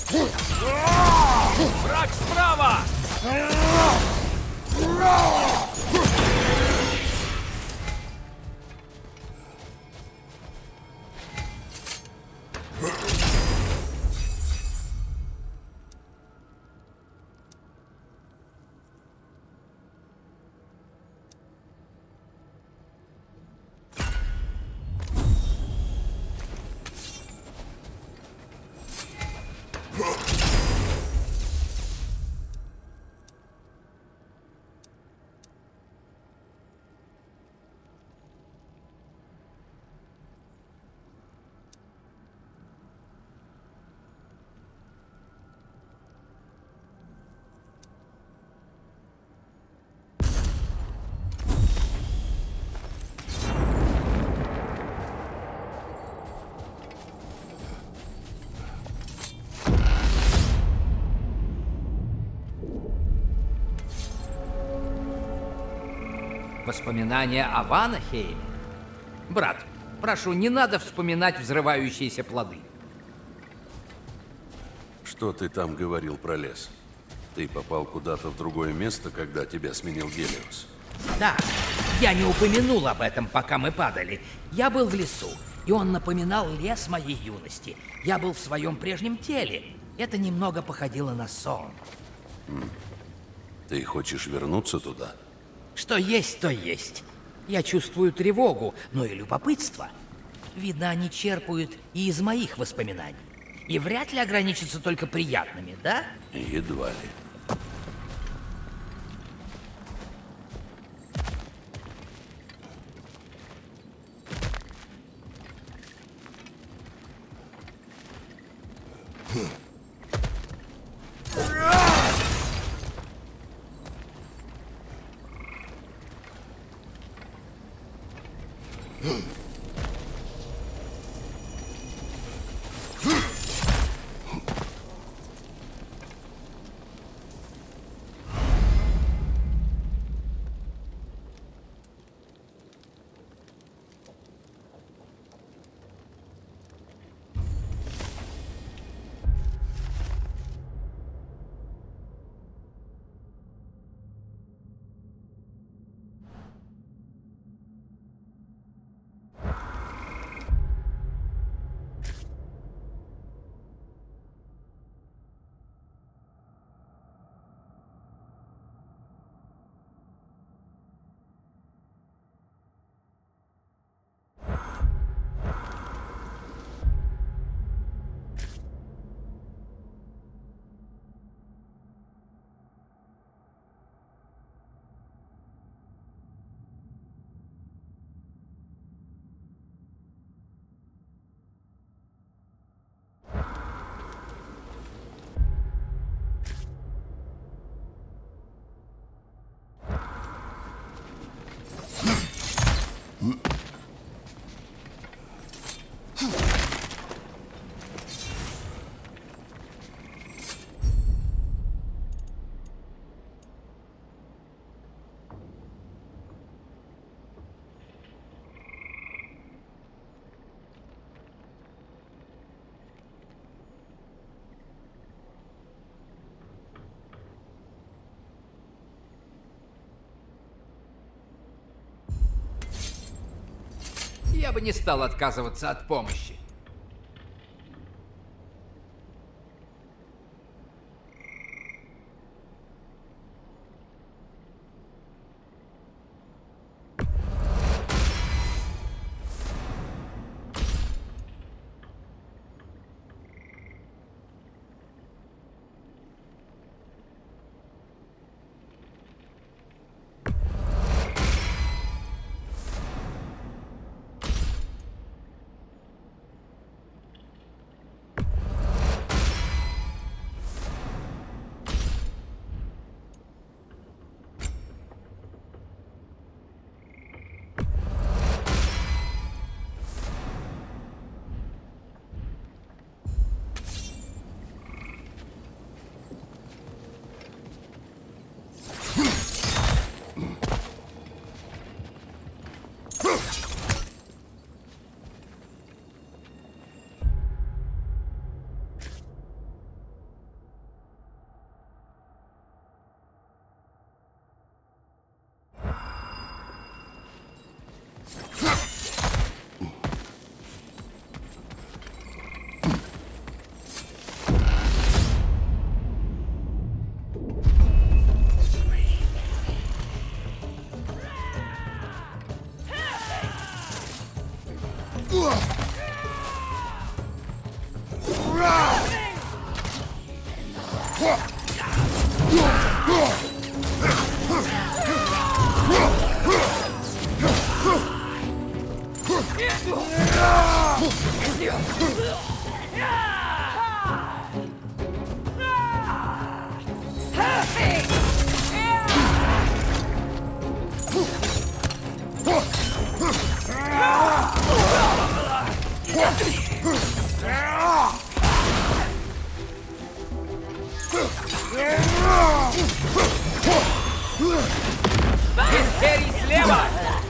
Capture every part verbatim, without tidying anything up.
Враг справа! Воспоминания о Ванахейме? Брат, прошу, не надо вспоминать взрывающиеся плоды. Что ты там говорил про лес? Ты попал куда-то в другое место, когда тебя сменил Гелиос? Да, я не упомянул об этом, пока мы падали. Я был в лесу, и он напоминал лес моей юности. Я был в своем прежнем теле. Это немного походило на сон. М. Ты хочешь вернуться туда? Что есть, то есть. Я чувствую тревогу, но и любопытство. Видно, они черпают и из моих воспоминаний. И вряд ли ограничатся только приятными, да? Едва ли. Я бы не стал отказываться от помощи. Империй слева!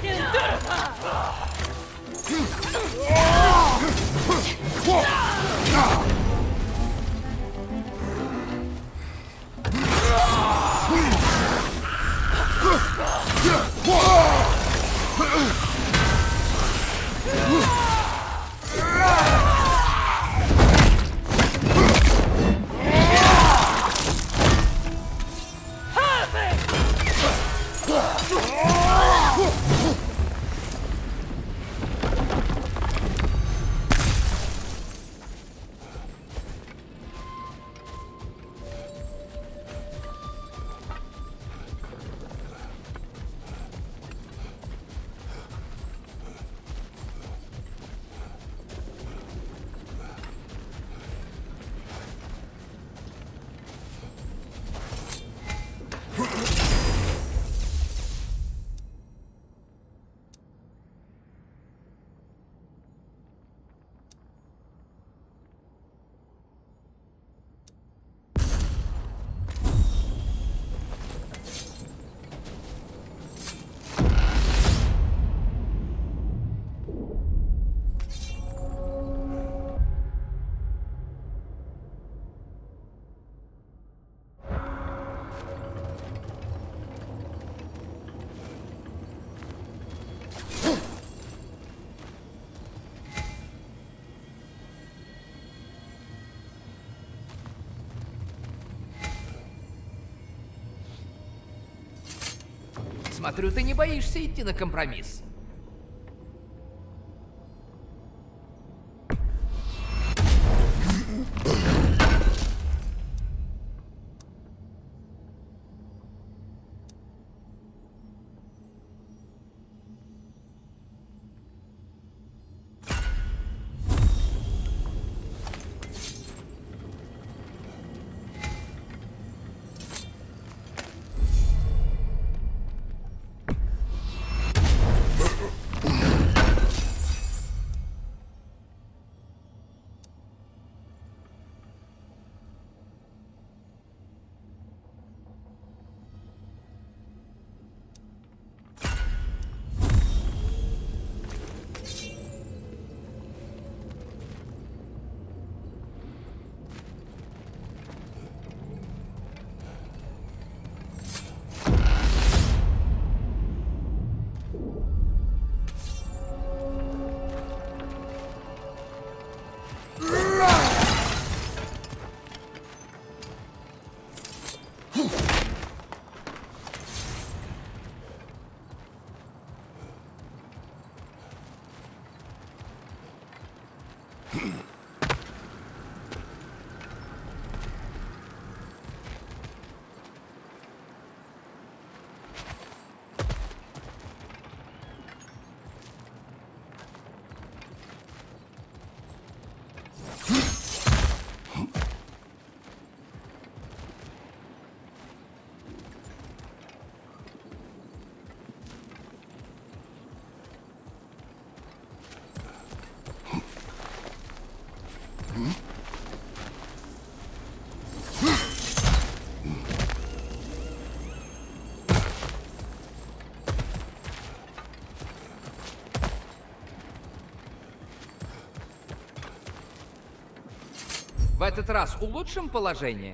Смотрю, ты не боишься идти на компромисс. В этот раз улучшим положение?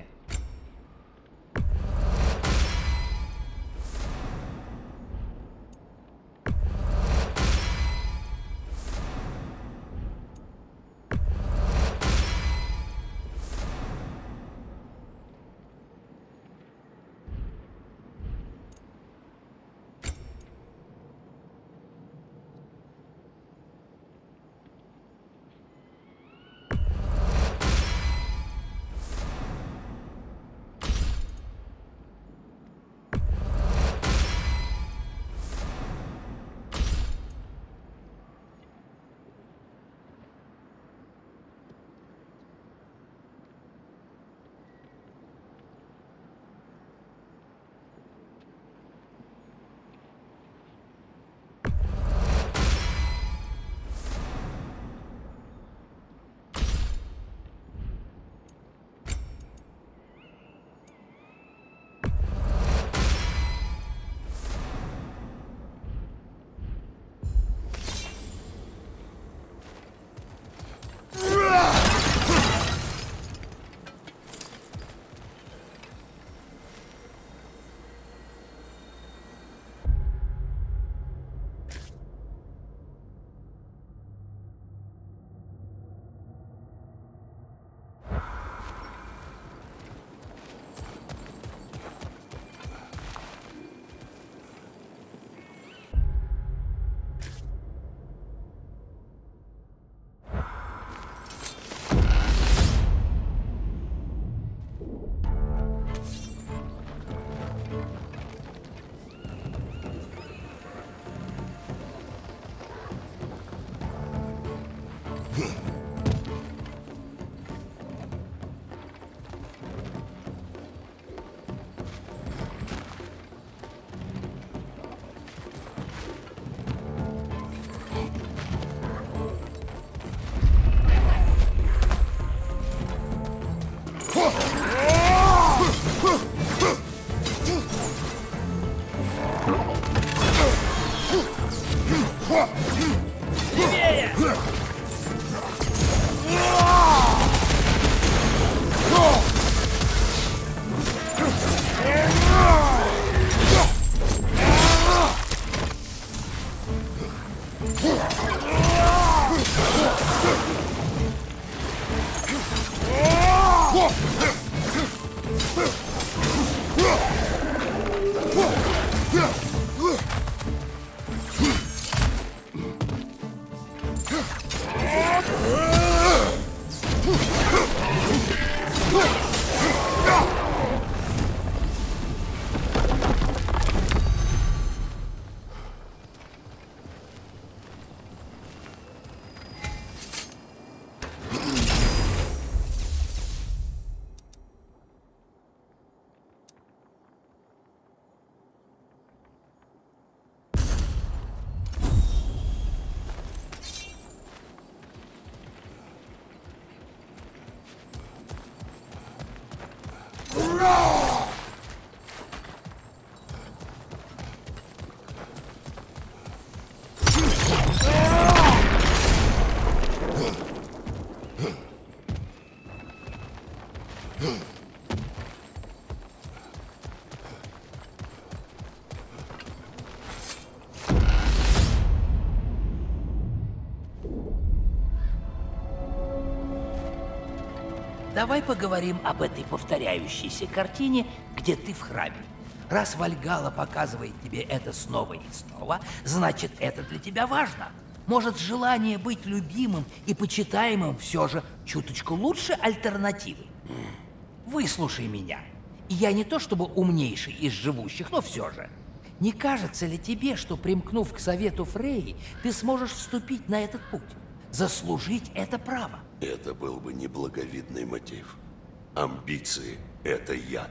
Давай поговорим об этой повторяющейся картине, где ты в храме. Раз Вальгалла показывает тебе это снова и снова, значит, это для тебя важно. Может, желание быть любимым и почитаемым все же чуточку лучше альтернативы? Выслушай меня. Я не то чтобы умнейший из живущих, но все же. Не кажется ли тебе, что, примкнув к совету Фрейи, ты сможешь вступить на этот путь? Заслужить это право? Это был бы неблаговидный мотив. Амбиции — это яд.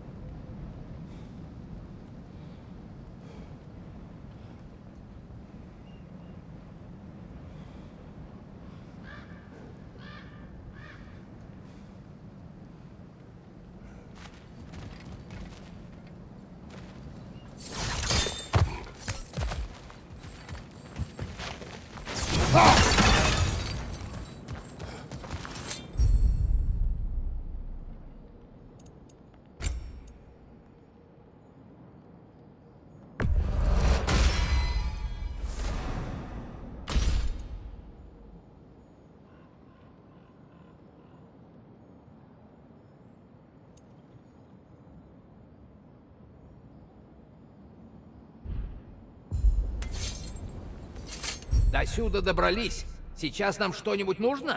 До сюда добрались. Сейчас нам что-нибудь нужно?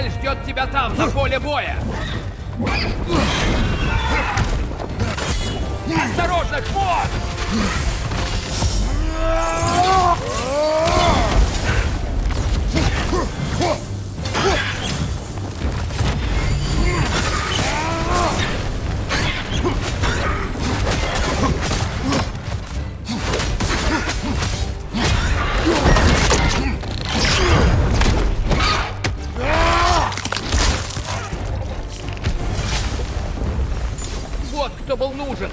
Цель ждет тебя там, на поле боя! Осторожно, хвост! Вот кто был нужен!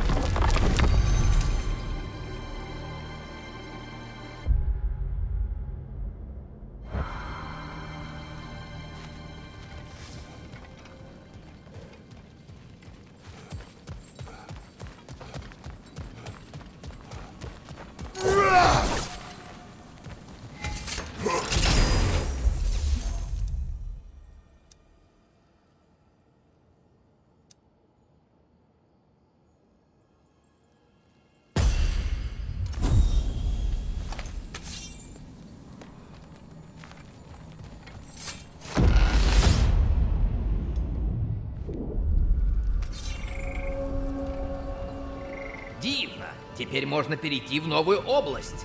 Дивно. Теперь можно перейти в новую область.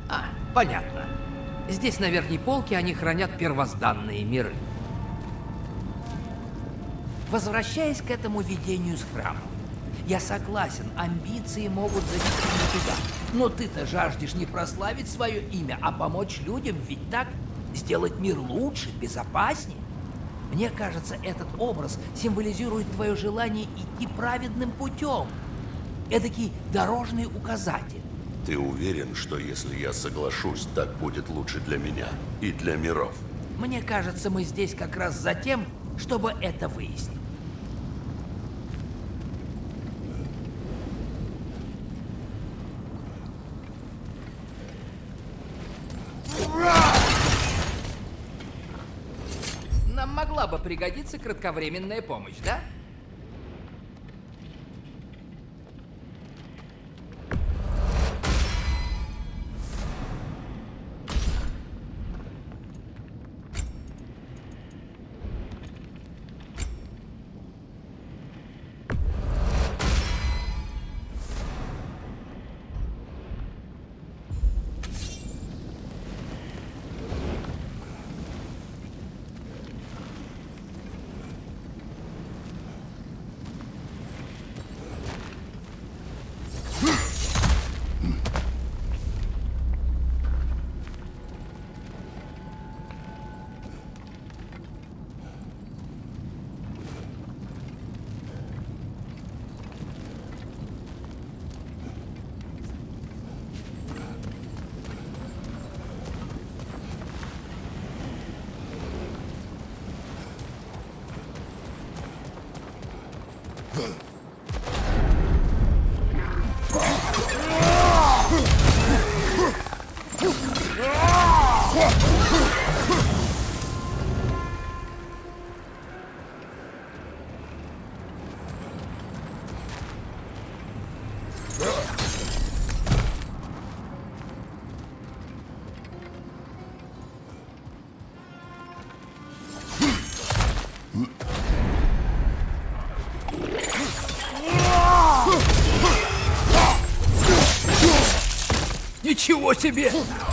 А, понятно. Здесь на верхней полке они хранят первозданные миры. Возвращаясь к этому видению с храмом. Я согласен, амбиции могут завести не туда. Но ты-то жаждешь не прославить свое имя, а помочь людям, ведь так? Сделать мир лучше, безопаснее. Мне кажется, этот образ символизирует твое желание идти праведным путем. Эдакий дорожный указатель. Ты уверен, что если я соглашусь, так будет лучше для меня и для миров? Мне кажется, мы здесь как раз за тем, чтобы это выяснить. Нам могла бы пригодиться кратковременная помощь, да? Ничего себе!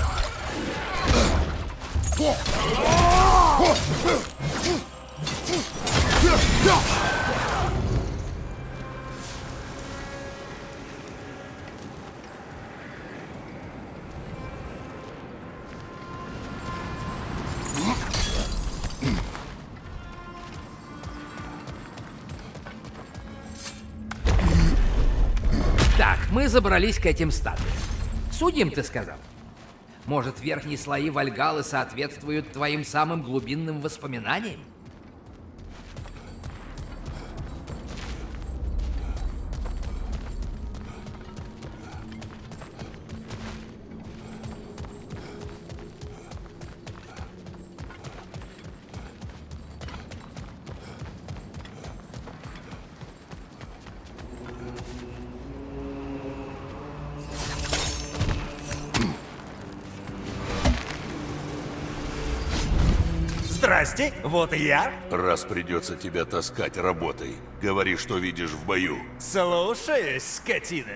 Так, мы забрались к этим статуям. Судьям, ты сказал? Может, верхние слои Вальгаллы соответствуют твоим самым глубинным воспоминаниям? Здрасте, вот и я. Раз придется тебя таскать, работай. Говори, что видишь в бою. Слушаюсь, скотина.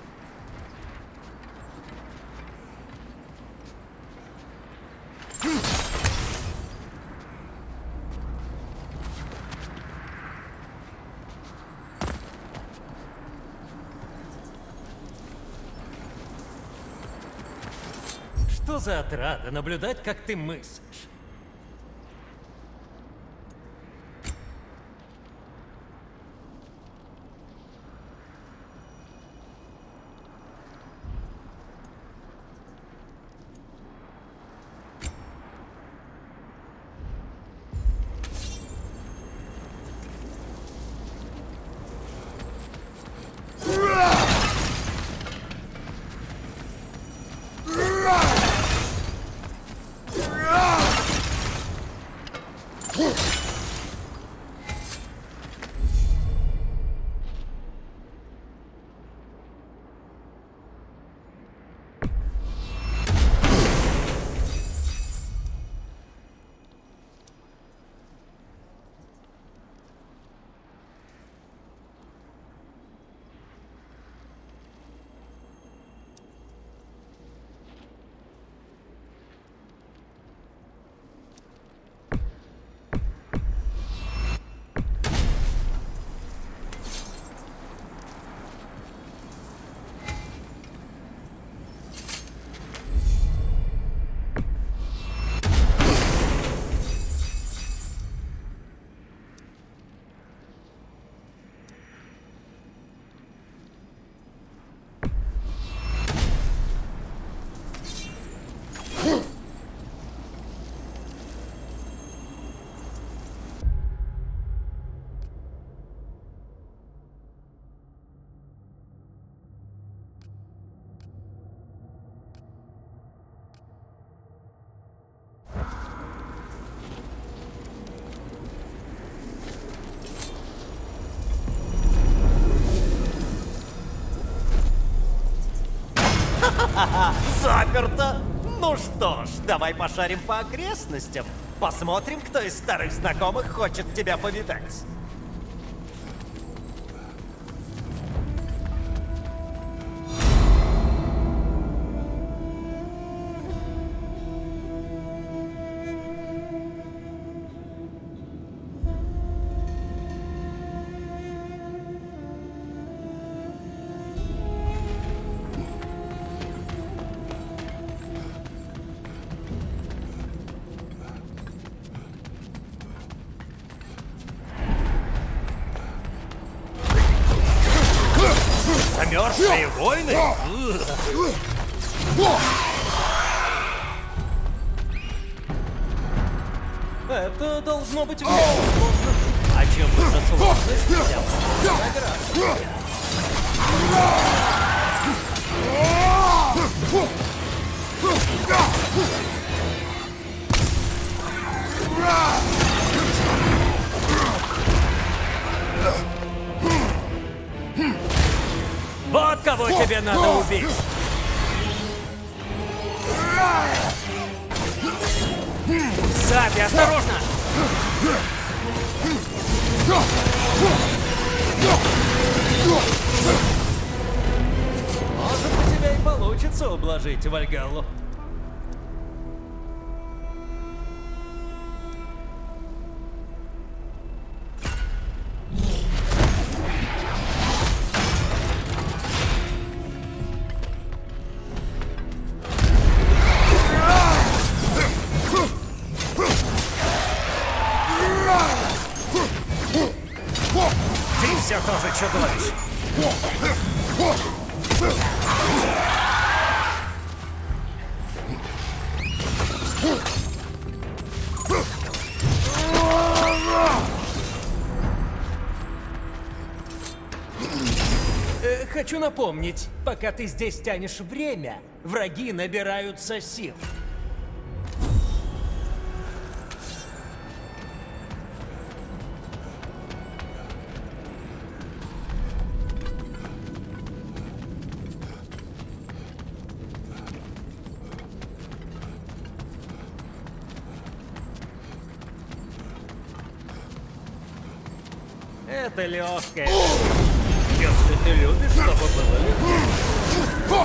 Что за отрада наблюдать, как ты мыслишь? Заперто! Ну что ж, давай пошарим по окрестностям. Посмотрим, кто из старых знакомых хочет тебя повидать. Замерзшие войны? Это должно быть вряд ли сложно. А чем выше сложность, тем награда. Вот кого тебе надо убить! Саби, осторожно! Может, у тебя и получится ублажить Вальгаллу. Ты все тоже чудовище. Э, хочу напомнить, пока ты здесь тянешь время, враги набираются сил. Это легкое. Если ты любишь, чтобы было легко.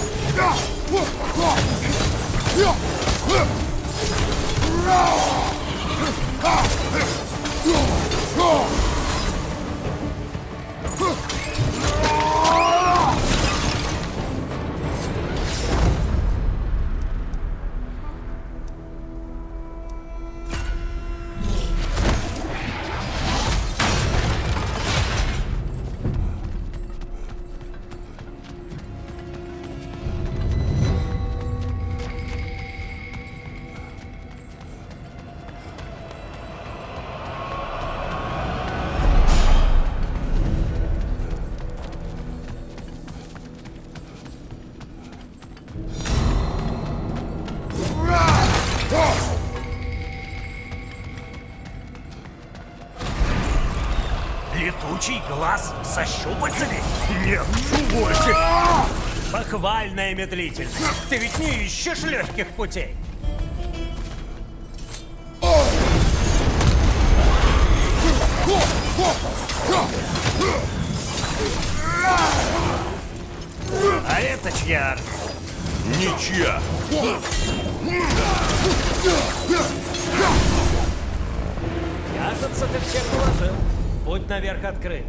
Летучий глаз со щупальцами? Нет, увольте! Похвальная медлительность. Ты ведь не ищешь легких путей. А это чья? Ничья. Кажется, ты всех уложил. Путь наверх открыт.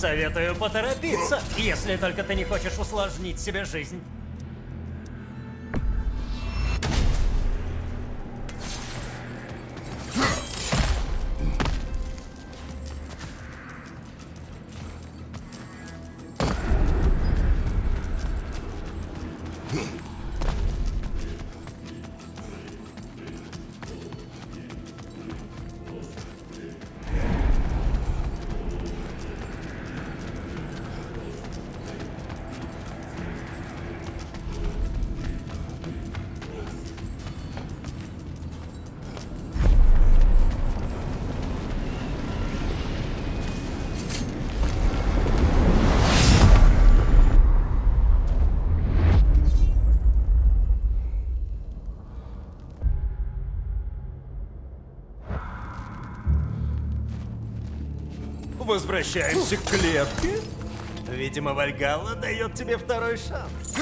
Советую поторопиться, если только ты не хочешь усложнить себе жизнь. Возвращаемся к клетке. Видимо, Вальгалла дает тебе второй шанс.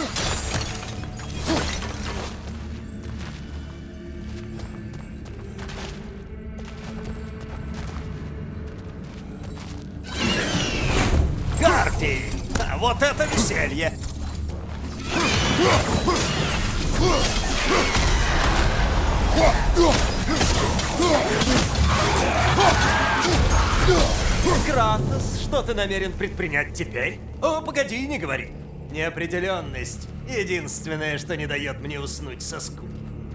Гарпий! А вот это веселье! Кратос, что ты намерен предпринять теперь? О, погоди, не говори. Неопределенность — единственное, что не дает мне уснуть со скуки.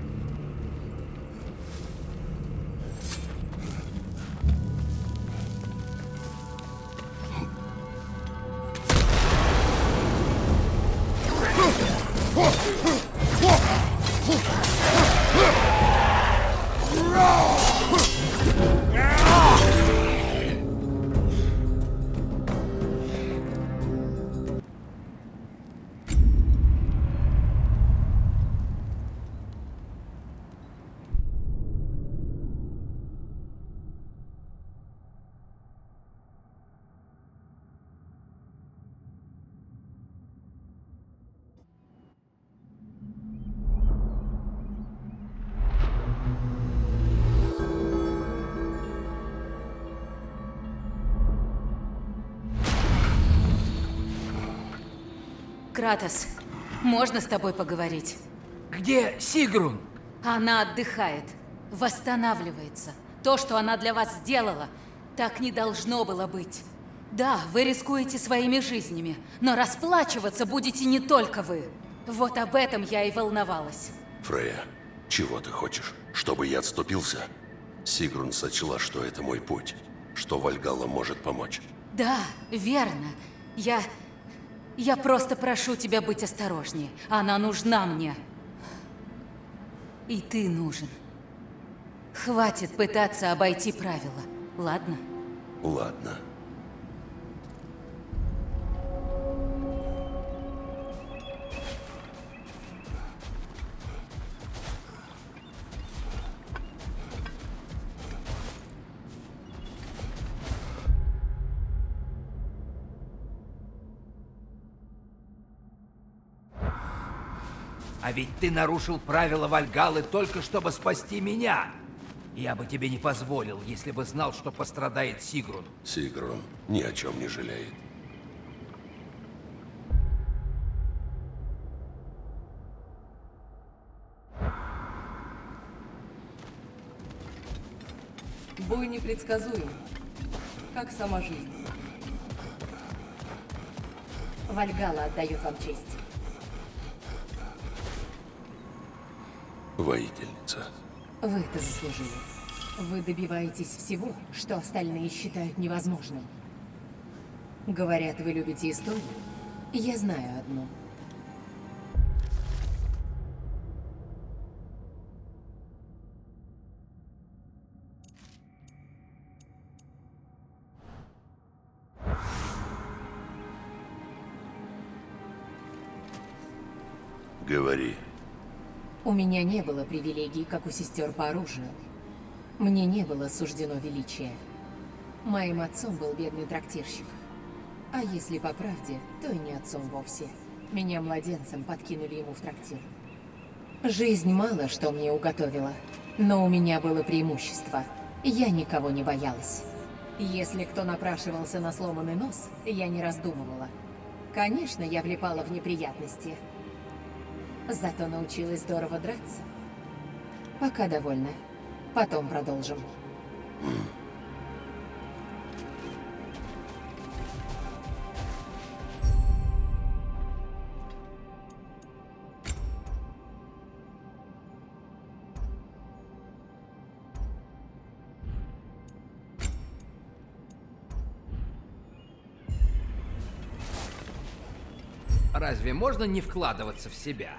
Кратос, можно с тобой поговорить? Где Сигрун? Она отдыхает, восстанавливается. То, что она для вас сделала, так не должно было быть. Да, вы рискуете своими жизнями, но расплачиваться будете не только вы. Вот об этом я и волновалась. Фрея, чего ты хочешь? Чтобы я отступился? Сигрун сочла, что это мой путь, что Вальгалла может помочь. Да, верно. Я... Я просто прошу тебя быть осторожнее. Она нужна мне. И ты нужен. Хватит пытаться обойти правила, ладно? Ладно. А ведь ты нарушил правила Вальгаллы только чтобы спасти меня. Я бы тебе не позволил, если бы знал, что пострадает Сигрун. Сигрун ни о чем не жалеет. Бой непредсказуем, как сама жизнь. Вальгалла отдает вам честь. Воительница. Вы это заслужили. Вы добиваетесь всего, что остальные считают невозможным. Говорят, вы любите историю. Я знаю одну. Говори. У меня не было привилегий, как у сестер по оружию. Мне не было суждено величие. Моим отцом был бедный трактирщик. А если по правде, то и не отцом вовсе. Меня младенцем подкинули ему в трактир. Жизнь мало что мне уготовила, но у меня было преимущество. Я никого не боялась. Если кто напрашивался на сломанный нос, я не раздумывала. Конечно, я влипала в неприятности. Зато научилась здорово драться. Пока довольна. Потом продолжим. Разве можно не вкладываться в себя?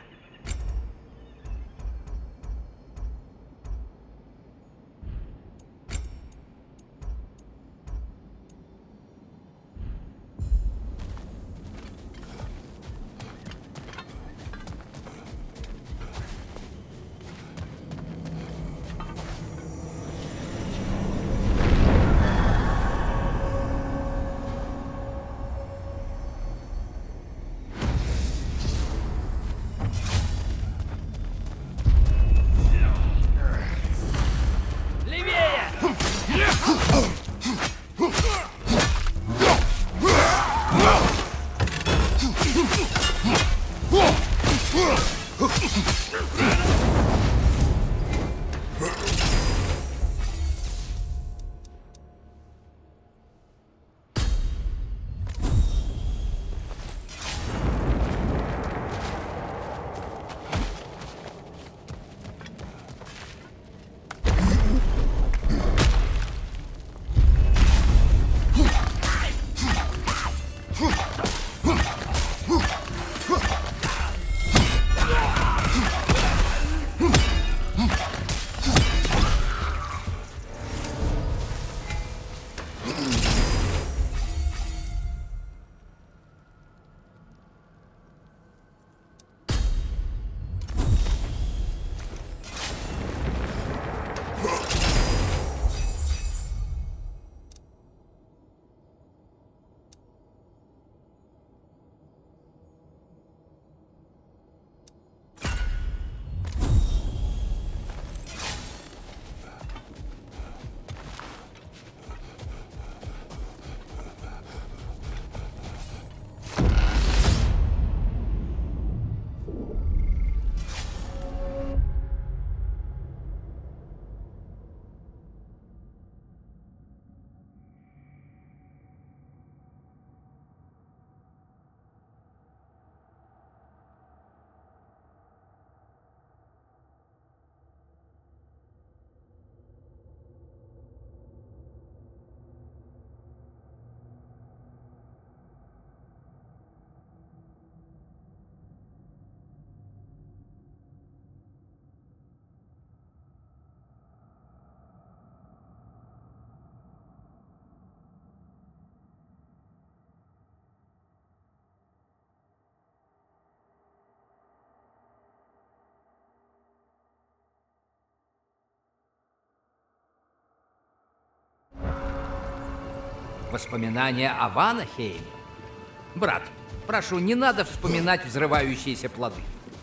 Воспоминания о Ванахейме? Брат, прошу, не надо вспоминать взрывающиеся плоды.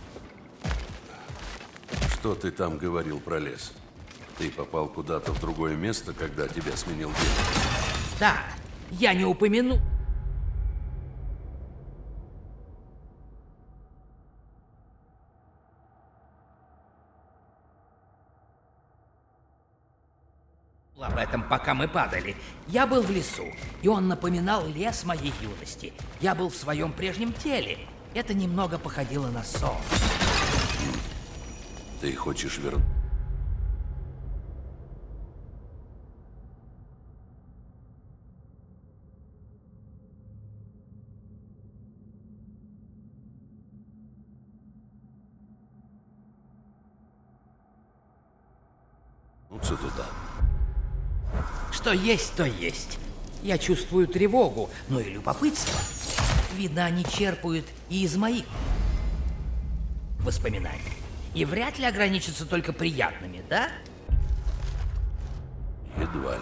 Что ты там говорил про лес? Ты попал куда-то в другое место, когда тебя сменил день? Да, я не упомяну... об этом, пока мы падали. Я был в лесу, и он напоминал лес моей юности. Я был в своем прежнем теле. Это немного походило на сон. Ты хочешь вернуть? Туда. Что есть, то есть. Я чувствую тревогу, но и любопытство. Видно, они черпают и из моих воспоминаний. И вряд ли ограничатся только приятными, да? Едва ли.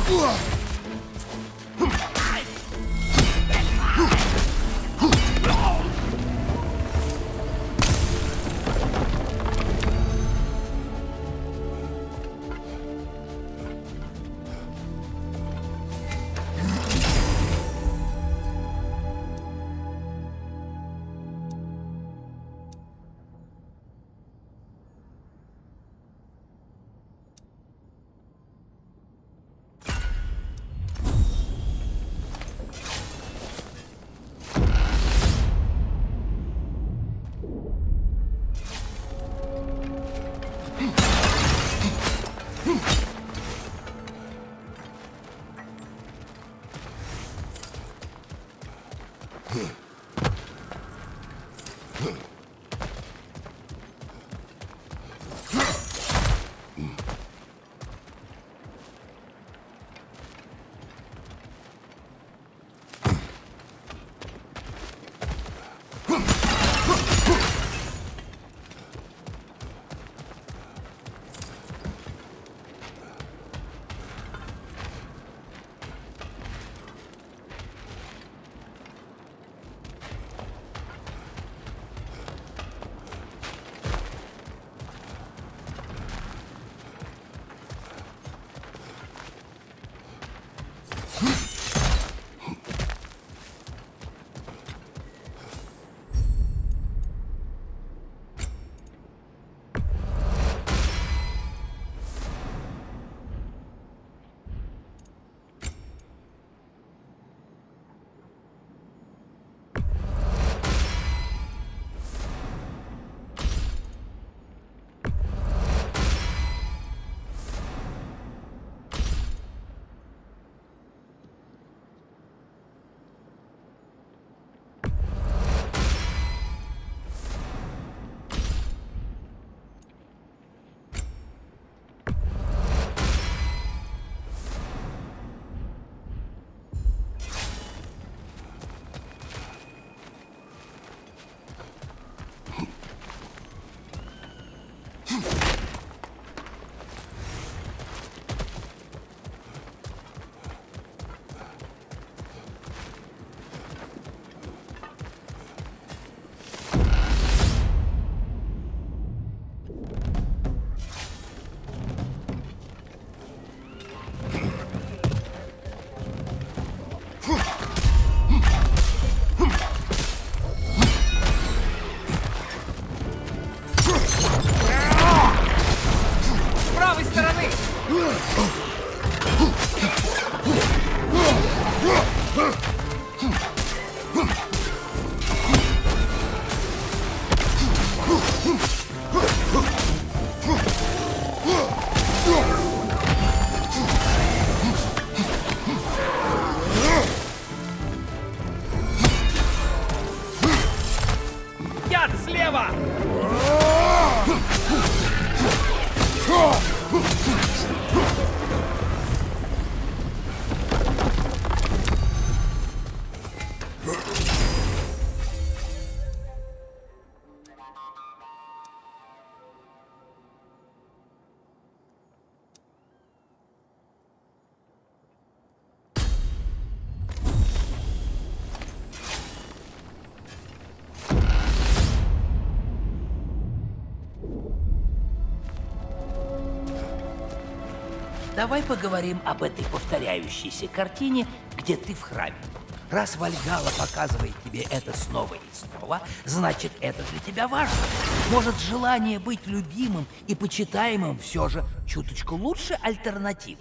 Давай поговорим об этой повторяющейся картине, где ты в храме. Раз Вальгалла показывает тебе это снова и снова, значит, это для тебя важно. Может, желание быть любимым и почитаемым все же чуточку лучше альтернативы?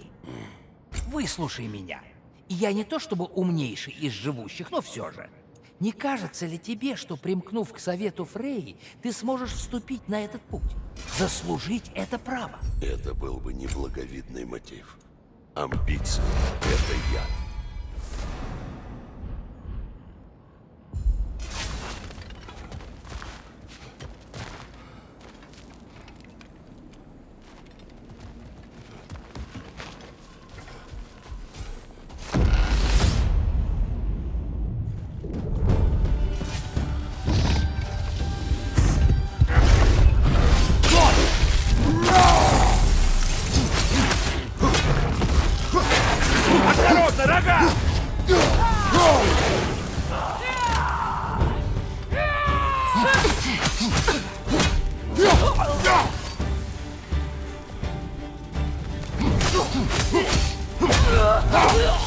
Выслушай меня. Я не то чтобы умнейший из живущих, но все же. Не кажется ли тебе, что, примкнув к совету Фрейи, ты сможешь вступить на этот путь? Заслужить это право? Это был бы неблаговидный мотив. Амбиции — это яд. рога! Yeah!